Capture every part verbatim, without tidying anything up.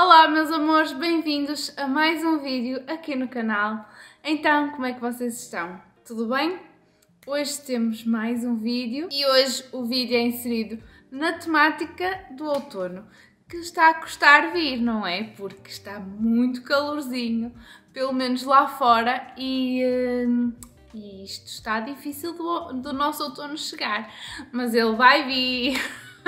Olá meus amores, bem-vindos a mais um vídeo aqui no canal. Então, como é que vocês estão? Tudo bem? Hoje temos mais um vídeo e hoje o vídeo é inserido na temática do outono, que está a custar vir, não é? Porque está muito calorzinho, pelo menos lá fora, e, uh, e isto está difícil do, do nosso outono chegar, mas ele vai vir.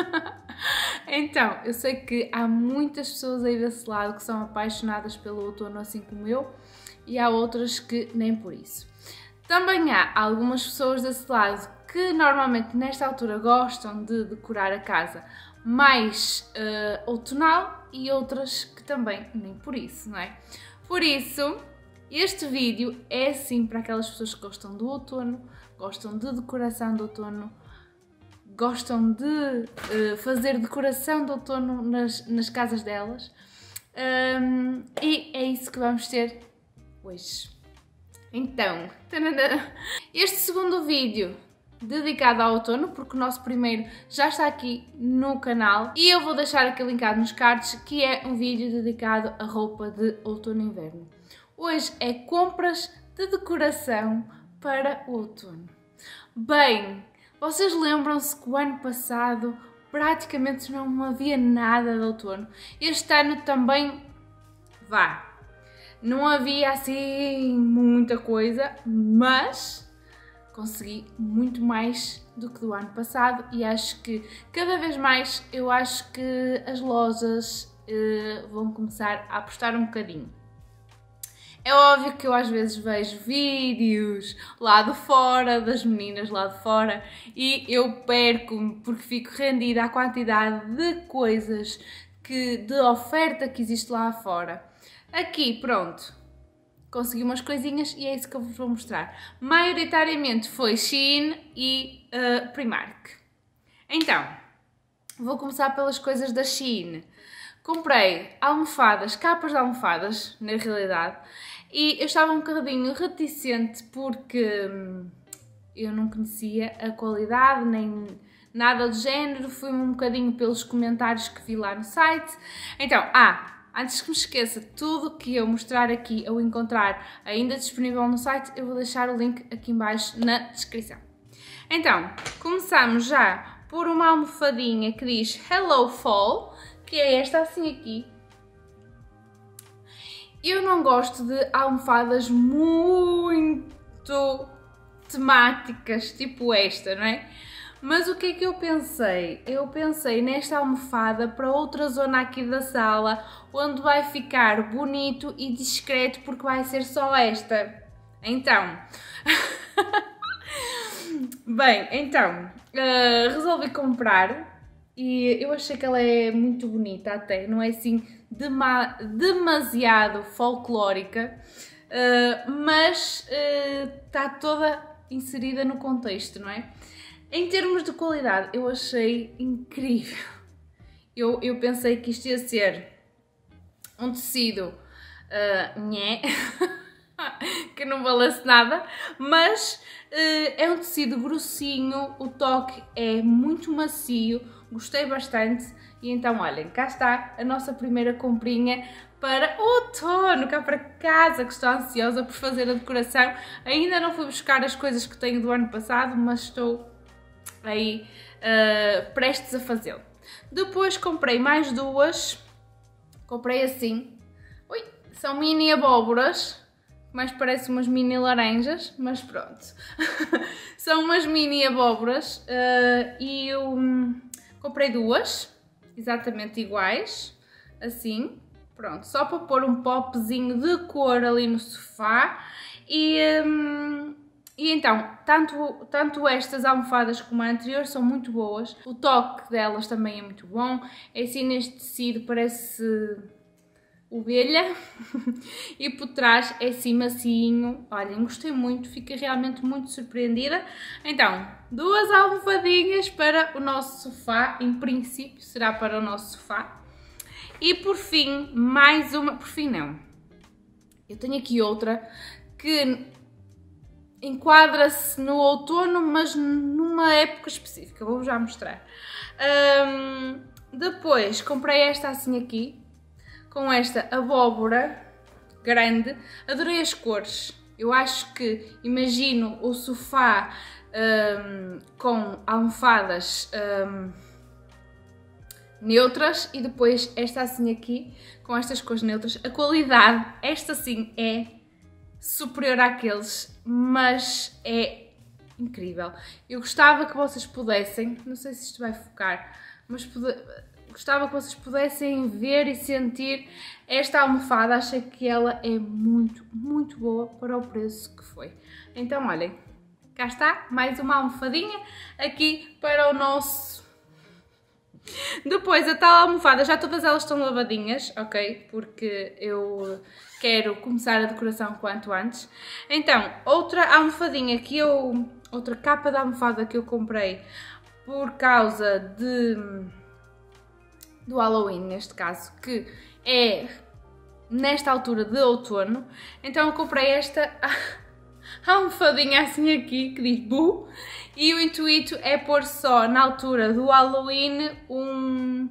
Então, eu sei que há muitas pessoas aí desse lado que são apaixonadas pelo outono assim como eu, e há outras que nem por isso. Também há algumas pessoas desse lado que normalmente nesta altura gostam de decorar a casa mais uh, outonal e outras que também nem por isso, não é? Por isso, este vídeo é assim para aquelas pessoas que gostam do outono, gostam de decoração de outono, gostam de uh, fazer decoração de outono nas, nas casas delas, um, e é isso que vamos ter hoje. Então, tanana, este segundo vídeo dedicado ao outono, porque o nosso primeiro já está aqui no canal e eu vou deixar aqui linkado nos cards, que é um vídeo dedicado a roupa de outono e inverno. Hoje é compras de decoração para o outono. Bem, vocês lembram-se que o ano passado praticamente não havia nada de outono? Este ano também, vá, não havia assim muita coisa, mas consegui muito mais do que do ano passado e acho que cada vez mais eu acho que as lojas eh, vão começar a apostar um bocadinho. É óbvio que eu às vezes vejo vídeos lá de fora, das meninas lá de fora, e eu perco-me porque fico rendida à quantidade de coisas, que, de oferta que existe lá fora. Aqui, pronto, consegui umas coisinhas e é isso que eu vos vou mostrar. Maioritariamente foi Shein e uh, Primark. Então, vou começar pelas coisas da Shein. Comprei almofadas, capas de almofadas, na realidade, e eu estava um bocadinho reticente porque hum, eu não conhecia a qualidade, nem nada do género, fui-me um bocadinho pelos comentários que vi lá no site. Então, ah, antes que me esqueça, tudo que eu mostrar aqui ou encontrar ainda disponível no site, eu vou deixar o link aqui em baixo na descrição. Então, começamos já por uma almofadinha que diz Hello Fall, que é esta assim aqui. Eu não gosto de almofadas muito temáticas, tipo esta, não é? Mas o que é que eu pensei? Eu pensei nesta almofada para outra zona aqui da sala, onde vai ficar bonito e discreto, porque vai ser só esta. Então... Bem, então, uh, resolvi comprar. E eu achei que ela é muito bonita até, não é assim dema demasiado folclórica, uh, mas está uh, toda inserida no contexto, não é? Em termos de qualidade, eu achei incrível. Eu, eu pensei que isto ia ser um tecido uh, nhé, que não valesse nada, mas uh, é um tecido grossinho, o toque é muito macio. Gostei bastante e então olhem, cá está a nossa primeira comprinha para o outono, cá para casa, que estou ansiosa por fazer a decoração. Ainda não fui buscar as coisas que tenho do ano passado, mas estou aí uh, prestes a fazê-lo. Depois comprei mais duas, comprei assim, ui, são mini abóboras, mais parece umas mini laranjas, mas pronto. São umas mini abóboras uh, e eu... comprei duas, exatamente iguais, assim, pronto, só para pôr um popzinho de cor ali no sofá. E, hum, e então, tanto, tanto estas almofadas como a anterior são muito boas, o toque delas também é muito bom, é assim neste tecido, parece ovelha, e por trás é assim macinho. Olhem, gostei muito, fiquei realmente muito surpreendida. Então, duas almofadinhas para o nosso sofá, em princípio será para o nosso sofá. E por fim, mais uma, por fim não, eu tenho aqui outra que enquadra-se no outono, mas numa época específica, vou já mostrar. Um, depois comprei esta assim aqui. com esta abóbora grande. Adorei as cores. Eu acho que, imagino o sofá um, com almofadas um, neutras e depois esta assim aqui, com estas cores neutras. A qualidade, esta sim é superior àqueles, mas é incrível. Eu gostava que vocês pudessem, não sei se isto vai focar, mas pode, gostava que vocês pudessem ver e sentir esta almofada. Achei que ela é muito, muito boa para o preço que foi. Então, olhem, cá está, mais uma almofadinha aqui para o nosso... Depois, a tal almofada, já todas elas estão lavadinhas, ok? Porque eu quero começar a decoração quanto antes. Então, outra almofadinha que eu... Outra capa de almofada que eu comprei por causa de... do Halloween, neste caso, que é nesta altura de outono. Então eu comprei esta almofadinha assim aqui, que diz Bu, e o intuito é pôr só na altura do Halloween um...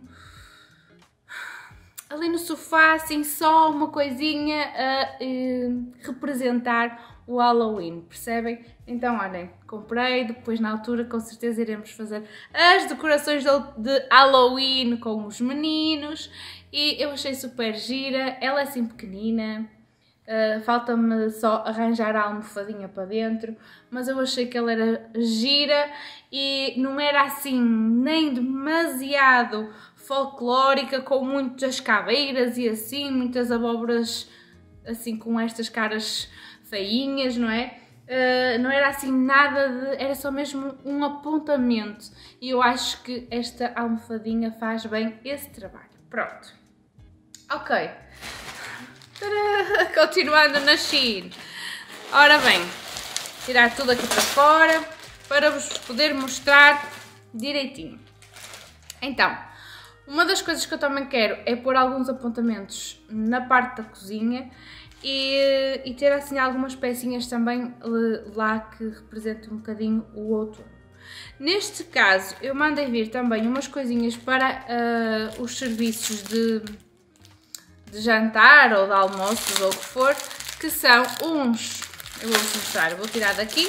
ali no sofá, assim, só uma coisinha a uh, representar o Halloween, percebem? Então, olhem, comprei, depois na altura com certeza iremos fazer as decorações de Halloween com os meninos e eu achei super gira. Ela é assim pequenina, uh, falta-me só arranjar a almofadinha para dentro, mas eu achei que ela era gira e não era assim nem demasiado folclórica, com muitas caveiras e assim, muitas abóboras assim com estas caras feinhas, não é? Uh, não era assim nada de... era só mesmo um apontamento e eu acho que esta almofadinha faz bem esse trabalho. Pronto. Ok. Tadá! Continuando na Shein. Ora bem, tirar tudo aqui para fora para vos poder mostrar direitinho. Então, uma das coisas que eu também quero é pôr alguns apontamentos na parte da cozinha e, e ter assim algumas pecinhas também lá que representam um bocadinho o outono. Neste caso eu mandei vir também umas coisinhas para uh, os serviços de, de jantar ou de almoços ou o que for, que são uns, eu vou-vos mostrar, eu vou tirar daqui,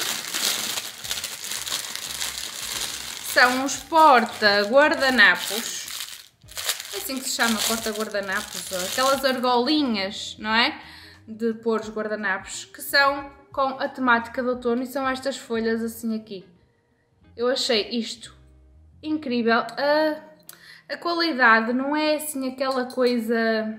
são uns porta-guardanapos, é assim que se chama, porta-guardanapos, aquelas argolinhas, não é? De pôr os guardanapos, que são com a temática de outono e são estas folhas assim aqui. Eu achei isto incrível. A, a qualidade não é assim aquela coisa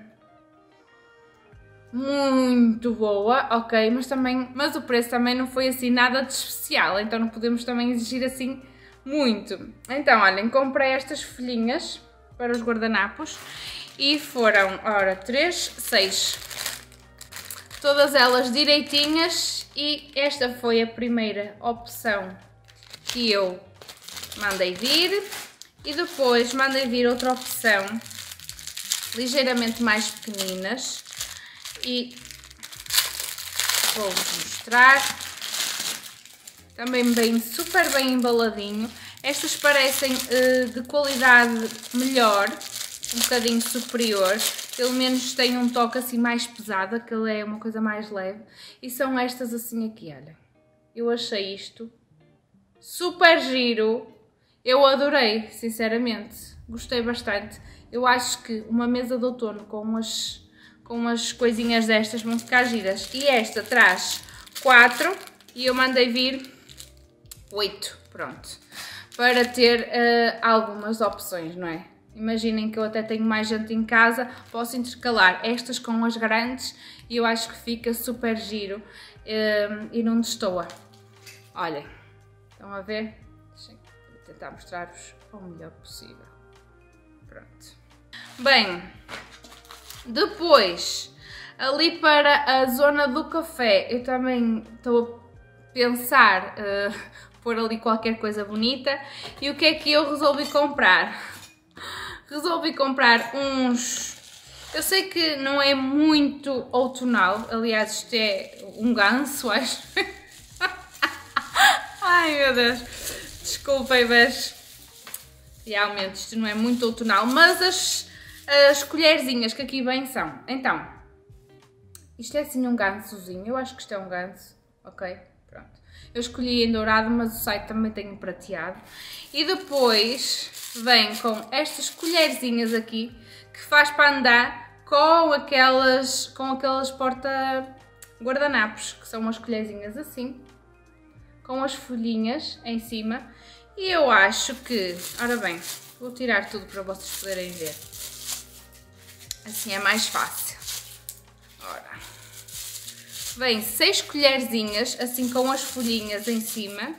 muito boa, ok, mas também, mas o preço também não foi assim nada de especial, então não podemos também exigir assim muito. Então, olhem, comprei estas folhinhas para os guardanapos e foram, ora, três, seis. Todas elas direitinhas e esta foi a primeira opção que eu mandei vir e depois mandei vir outra opção ligeiramente mais pequeninas e vou-vos mostrar. Também bem, super bem embaladinho. Estas parecem uh, de qualidade melhor, um bocadinho superior. Pelo menos tem um toque assim mais pesado, aquele é uma coisa mais leve. E são estas assim aqui, olha. Eu achei isto super giro. Eu adorei, sinceramente. Gostei bastante. Eu acho que uma mesa de outono com umas, com umas coisinhas destas vão ficar giras. E esta traz quatro e eu mandei vir oito, pronto. Para ter uh, algumas opções, não é? Imaginem que eu até tenho mais gente em casa, posso intercalar estas com as grandes e eu acho que fica super giro um, e não destoa. Olhem, estão a ver? Deixem eu tentar mostrar-vos o melhor possível. Pronto. Bem, depois, ali para a zona do café, eu também estou a pensar uh, pôr ali qualquer coisa bonita. E o que é que eu resolvi comprar? Resolvi comprar uns, eu sei que não é muito outonal, aliás isto é um ganso, acho. Ai meu Deus, desculpem, mas realmente isto não é muito outonal, mas as, As colherzinhas que aqui vêm são, então, isto é assim um gansozinho, eu acho que isto é um ganso, ok? Pronto. Eu escolhi em dourado, mas o site também tem um prateado. E depois vem com estas colherzinhas aqui, que faz para andar com aquelas, com aquelas porta guardanapos, que são umas colherzinhas assim, com as folhinhas em cima. E eu acho que, ora bem, vou tirar tudo para vocês poderem ver. Assim é mais fácil. Ora, vem seis colherzinhas, assim com as folhinhas em cima.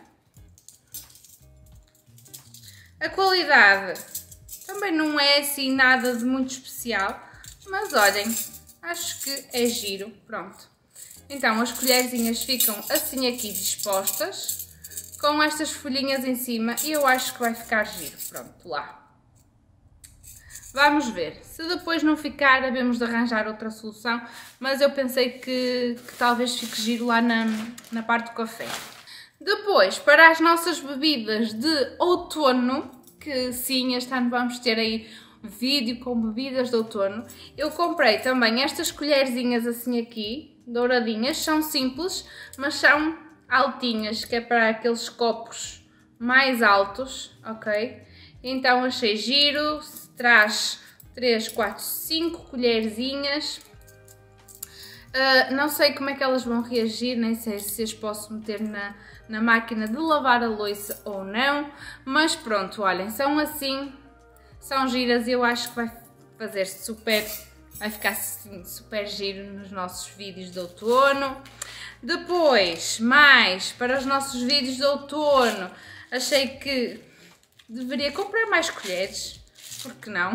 A qualidade também não é assim nada de muito especial, mas olhem, acho que é giro, pronto. Então as colherzinhas ficam assim aqui dispostas, com estas folhinhas em cima, e eu acho que vai ficar giro, pronto, lá. Vamos ver, se depois não ficar, havemos de arranjar outra solução, mas eu pensei que, que talvez fique giro lá na, na parte do café. Depois, para as nossas bebidas de outono, que sim, este ano vamos ter aí vídeo com bebidas de outono, eu comprei também estas colherzinhas assim aqui, douradinhas, são simples, mas são altinhas, que é para aqueles copos mais altos, ok? Então achei giro, traz três, quatro, cinco colherzinhas. Uh, não sei como é que elas vão reagir, nem sei se as posso meter na, na máquina de lavar a louça ou não, mas pronto, olhem, são assim, são giras e eu acho que vai fazer super, vai ficar assim, super giro nos nossos vídeos de outono. Depois, mais para os nossos vídeos de outono, achei que deveria comprar mais colheres, porque não?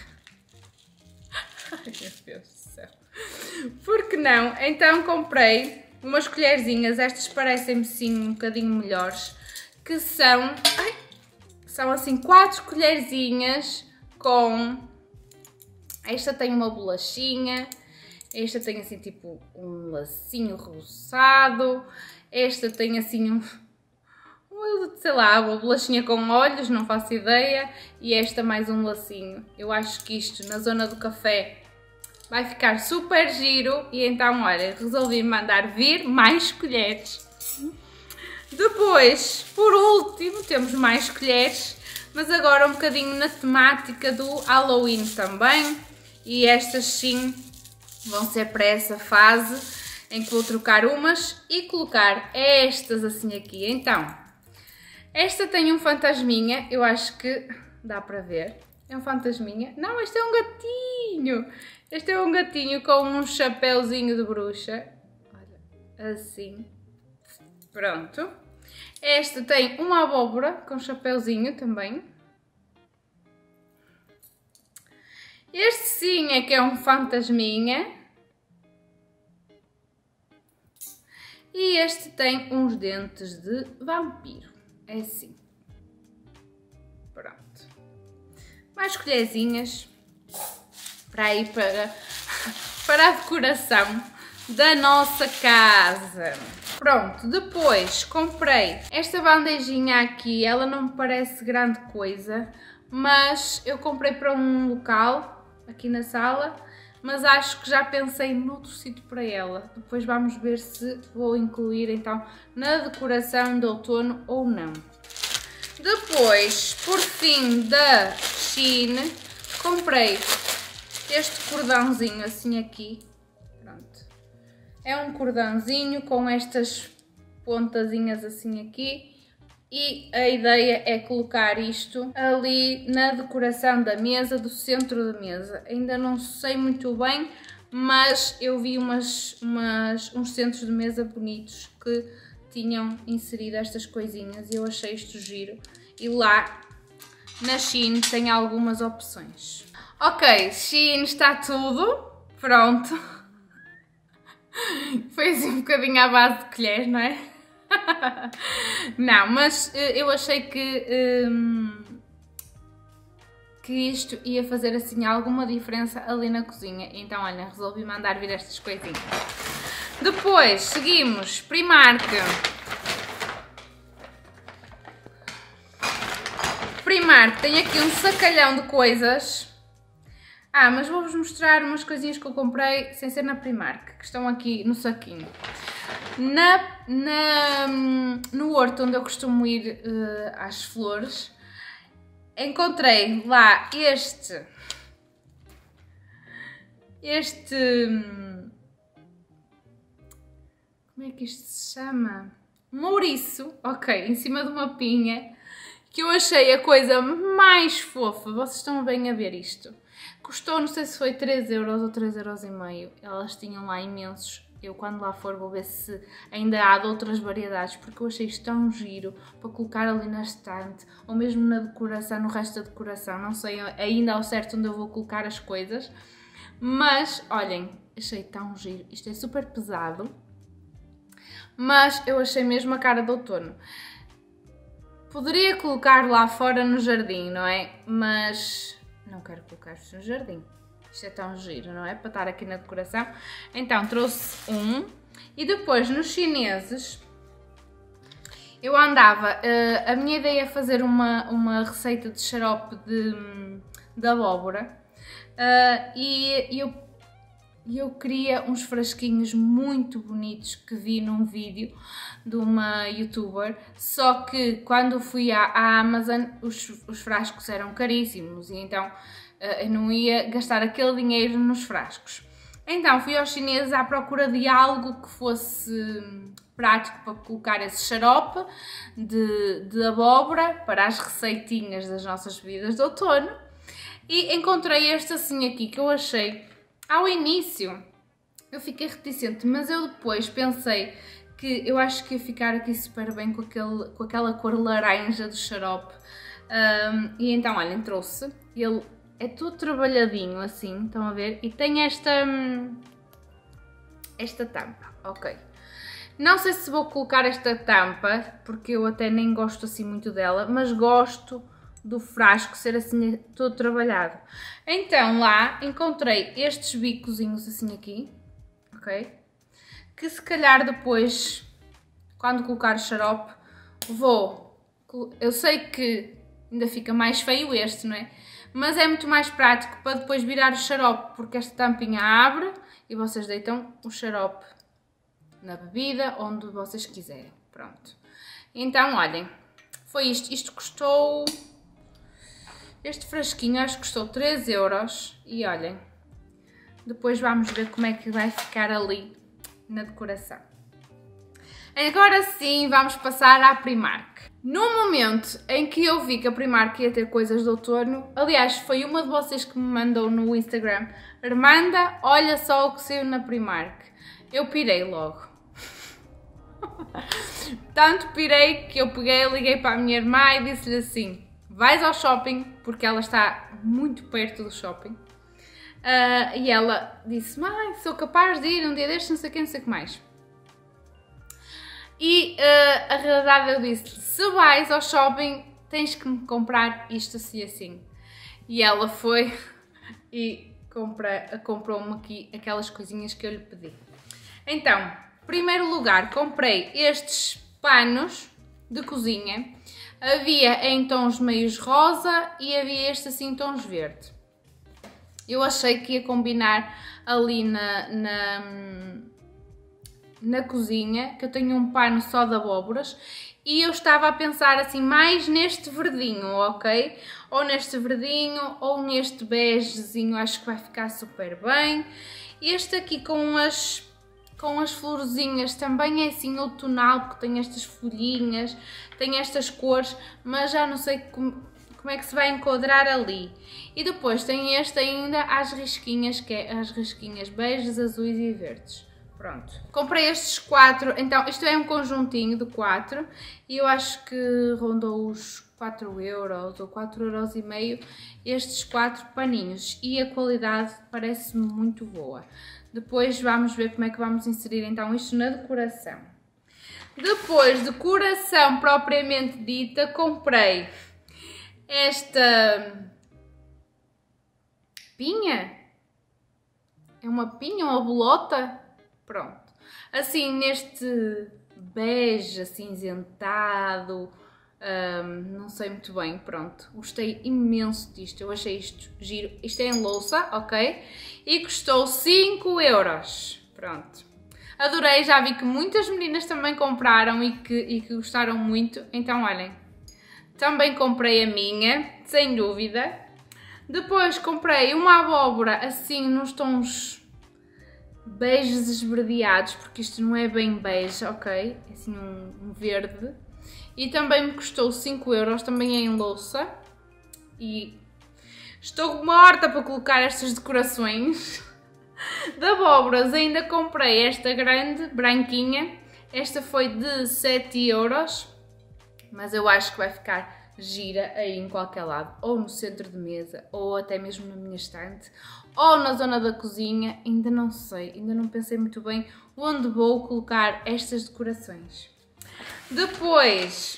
Ai meu Deus do céu! Porque não? Então comprei umas colherzinhas, estas parecem-me sim um bocadinho melhores, que são, ai, são assim quatro colherzinhas com, esta tem uma bolachinha, esta tem assim tipo um lacinho roçado, esta tem assim um, um, sei lá, uma bolachinha com olhos, não faço ideia, e esta mais um lacinho. Eu acho que isto na zona do café vai ficar super giro e então, olha, resolvi mandar vir mais colheres. Depois, por último, temos mais colheres, mas agora um bocadinho na temática do Halloween também. E estas sim vão ser para essa fase em que vou trocar umas e colocar estas assim aqui. Então, esta tem um fantasminha, eu acho que dá para ver. É um fantasminha. Não, este é um gatinho. Este é um gatinho com um chapéuzinho de bruxa. Olha, assim. Pronto. Este tem uma abóbora com chapéuzinho também. Este sim é que é um fantasminha. E este tem uns dentes de vampiro. É assim. Pronto. Mais colherzinhas para ir para, para a decoração da nossa casa. Pronto, depois comprei esta bandejinha aqui, ela não me parece grande coisa, mas eu comprei para um local aqui na sala, mas acho que já pensei noutro sítio para ela. Depois vamos ver se vou incluir então na decoração de outono ou não. Depois, por fim, da Shein, comprei este cordãozinho assim aqui. Pronto. É um cordãozinho com estas pontazinhas assim aqui. E a ideia é colocar isto ali na decoração da mesa, do centro da mesa. Ainda não sei muito bem, mas eu vi umas, umas, uns centros de mesa bonitos que tinham inserido estas coisinhas e eu achei isto giro. E lá na Shein tem algumas opções. Ok, Shein está tudo pronto. Foi assim um bocadinho à base de colheres, não é? Não, mas eu achei que, hum, que isto ia fazer assim alguma diferença ali na cozinha. Então, olha, resolvi mandar vir estas coisinhas. Depois, seguimos, Primark. Primark tem aqui um sacalhão de coisas. Ah, mas vou-vos mostrar umas coisinhas que eu comprei sem ser na Primark, que estão aqui no saquinho. Na, na, no horto onde eu costumo ir uh, às flores, encontrei lá este, este, como é que isto se chama? Um ouriço, ok, em cima de uma pinha, que eu achei a coisa mais fofa. Vocês estão bem a ver isto. Custou, não sei se foi três euros ou três euros e meio. Elas tinham lá imensos. Eu quando lá for vou ver se ainda há de outras variedades, porque eu achei isto tão giro para colocar ali na estante, ou mesmo na decoração, no resto da decoração. Não sei ainda ao certo onde eu vou colocar as coisas. Mas, olhem, achei tão giro. Isto é super pesado, mas eu achei mesmo a cara de outono. Poderia colocar lá fora no jardim, não é? Mas não quero colocar isto no jardim. Isto é tão giro, não é? Para estar aqui na decoração. Então, trouxe um. E depois, nos chineses, eu andava... Uh, a minha ideia é fazer uma, uma receita de xarope de, de abóbora. Uh, e eu, eu queria uns frasquinhos muito bonitos que vi num vídeo de uma youtuber, só que quando fui à, à Amazon os, os frascos eram caríssimos e então uh, eu não ia gastar aquele dinheiro nos frascos. Então fui aos chineses à procura de algo que fosse prático para colocar esse xarope de, de abóbora para as receitinhas das nossas bebidas de outono. E encontrei este assim aqui, que eu achei, ao início, eu fiquei reticente, mas eu depois pensei que eu acho que ia ficar aqui super bem com, aquele, com aquela cor laranja do xarope. Um, e então, olhem, trouxe. Ele é todo trabalhadinho assim, estão a ver? E tem esta, esta tampa, ok. Não sei se vou colocar esta tampa, porque eu até nem gosto assim muito dela, mas gosto do frasco ser assim todo trabalhado. Então lá encontrei estes bicozinhos assim aqui, ok? Que se calhar depois, quando colocar o xarope, vou... Eu sei que ainda fica mais feio este, não é? Mas é muito mais prático para depois virar o xarope, porque esta tampinha abre e vocês deitam o xarope na bebida, onde vocês quiserem. Pronto. Então, olhem, foi isto. Isto custou... Este frasquinho acho que custou três euros e olhem, depois vamos ver como é que vai ficar ali na decoração. Agora sim, vamos passar à Primark. No momento em que eu vi que a Primark ia ter coisas de outono, aliás, foi uma de vocês que me mandou no Instagram: Armanda, olha só o que saiu na Primark. Eu pirei logo. Tanto pirei que eu peguei, liguei para a minha irmã e disse-lhe assim: vais ao shopping, porque ela está muito perto do shopping. Uh, e ela disse: mãe, sou capaz de ir um dia destes, não sei o que, não sei o que mais. E uh, a realidade, eu disse: se vais ao shopping, tens que me comprar isto assim assim. E ela foi e comprou-me aqui aquelas coisinhas que eu lhe pedi. Então, em primeiro lugar, comprei estes panos de cozinha. Havia em tons meios rosa e havia este assim em tons verde. Eu achei que ia combinar ali na, na, na cozinha, que eu tenho um pano só de abóboras, e eu estava a pensar assim mais neste verdinho, ok? Ou neste verdinho, ou neste begezinho, acho que vai ficar super bem. Este aqui com as... com as florzinhas também é assim outonal, porque tem estas folhinhas, tem estas cores, mas já não sei como, como é que se vai enquadrar ali. E depois tem este ainda às risquinhas, que é as risquinhas beijas, azuis e verdes. Pronto. Comprei estes quatro, então isto é um conjuntinho de quatro e eu acho que rondou os quatro euros ou quatro euros e meio estes quatro paninhos e a qualidade parece-me muito boa. Depois vamos ver como é que vamos inserir então isto na decoração. Depois, decoração propriamente dita, comprei esta pinha. É uma pinha, uma bolota? Pronto. Assim, neste bege acinzentado, Um, não sei muito bem, pronto. Gostei imenso disto, eu achei isto giro. Isto é em louça, ok? E custou cinco euros. Pronto. Adorei, já vi que muitas meninas também compraram e que, e que gostaram muito. Então, olhem, também comprei a minha, sem dúvida. Depois comprei uma abóbora assim nos tons beijos esverdeados, porque isto não é bem bege, ok? É assim um, um verde. E também me custou cinco euros, também é em louça. E estou morta para colocar estas decorações. De abóboras ainda comprei esta grande, branquinha. Esta foi de sete euros. Mas eu acho que vai ficar gira aí em qualquer lado. Ou no centro de mesa, ou até mesmo na minha estante. Ou na zona da cozinha. Ainda não sei, ainda não pensei muito bem onde vou colocar estas decorações. Depois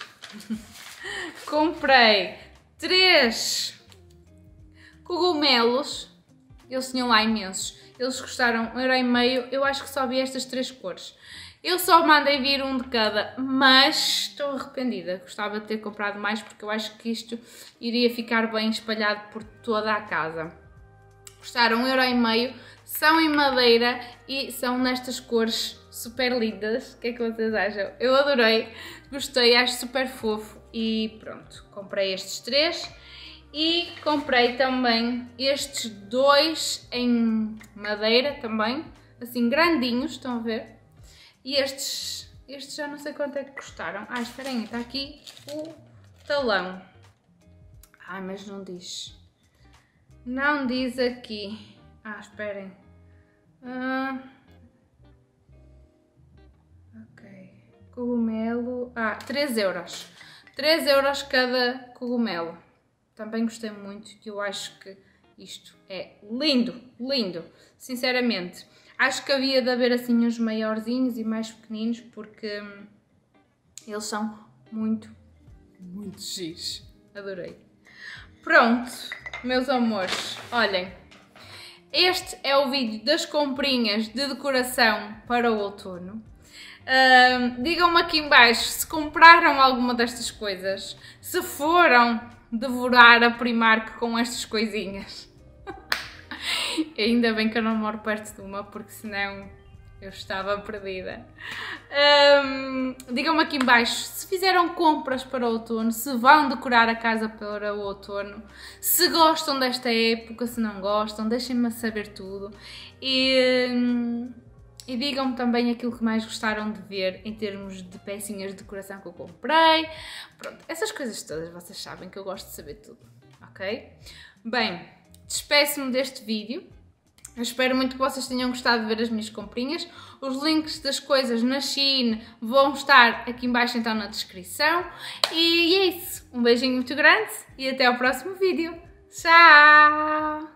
comprei três cogumelos. Eles tinham lá imensos. Eles custaram um euro e meio. Eu acho que só vi estas três cores. Eu só mandei vir um de cada, mas estou arrependida. Gostava de ter comprado mais porque eu acho que isto iria ficar bem espalhado por toda a casa. Custaram um euro e meio. São em madeira e são nestas cores super lindas. O que é que vocês acham? Eu adorei, gostei, acho super fofo e pronto, comprei estes três e comprei também estes dois em madeira também, assim grandinhos, estão a ver? E estes, estes já não sei quanto é que custaram. Ah, esperem, está aqui o talão. Ai, mas não diz. Não diz aqui. Ah, esperem. Ah, ok. Cogumelo. Ah, três euros. três euros cada cogumelo. Também gostei muito e eu acho que isto é lindo, lindo. Sinceramente. Acho que havia de haver assim uns maiorzinhos e mais pequeninos porque hum, eles são muito, muito giros. Adorei. Pronto, meus amores. Olhem. Este é o vídeo das comprinhas de decoração para o outono. Uh, Digam-me aqui em baixo se compraram alguma destas coisas, se foram devorar a Primark com estas coisinhas. Ainda bem que eu não moro perto de uma, porque senão eu estava perdida. Um, Digam-me aqui em baixo se fizeram compras para o outono, se vão decorar a casa para o outono, se gostam desta época, se não gostam, deixem-me saber tudo. E, um, e digam-me também aquilo que mais gostaram de ver em termos de pecinhas de decoração que eu comprei. Pronto, essas coisas todas vocês sabem que eu gosto de saber tudo, ok? Bem, despeço-me deste vídeo. Eu espero muito que vocês tenham gostado de ver as minhas comprinhas. Os links das coisas na Shein vão estar aqui em baixo então na descrição. E é isso. Um beijinho muito grande e até ao próximo vídeo. Tchau!